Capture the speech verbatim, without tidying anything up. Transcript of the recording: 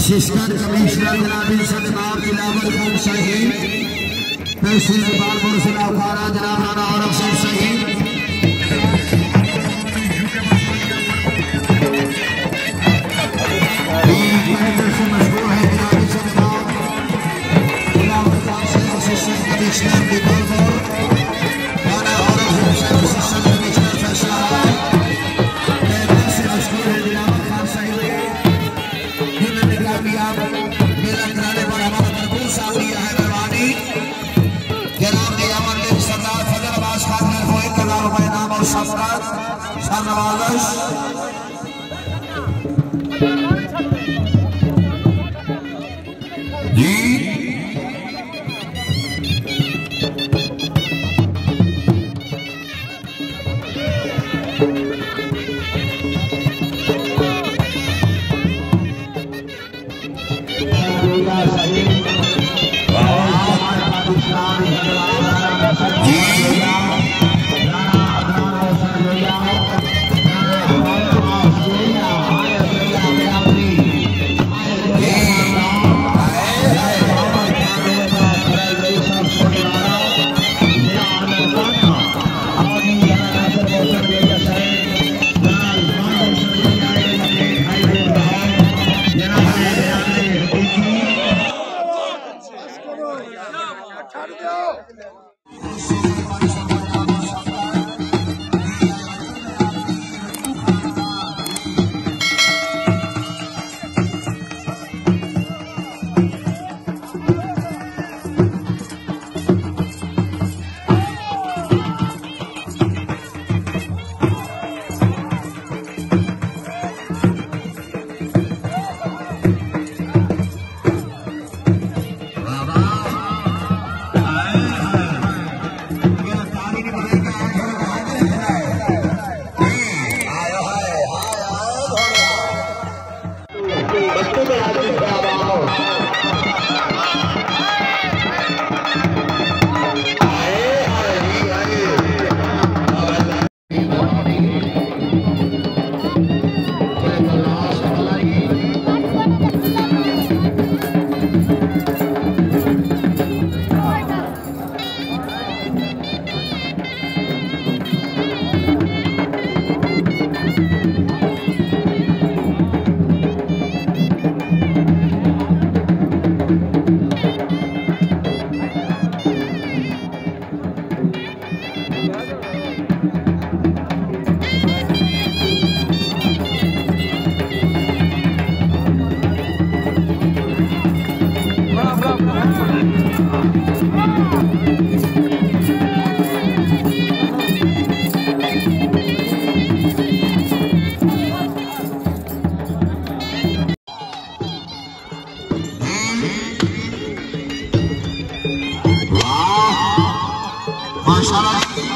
Assistant commissioner जनाब सदनाब दिलावर खान शहीद, तहसील बालपुर जिला उखाड़ा जनाब राणा औरंग सिंह शहीद, से मशहूर है जनाब सदनाब दिलावर खान शहीद, असिस्टेंट कमिश्नर बालपुर राणा औरंग सिंह शहीद, असिस्टेंट कमिश्नर फैसलाबाद से मशहूर है दिलावर खान शहीद। मेला कराने पर हमारा भरपूर सावरिया है मेहरबानी जनाब नियामत सरदार फजल अब्बास खान को एक हजार रुपए नाम और शफकत सरनवाजिश। जी माशाल्लाह।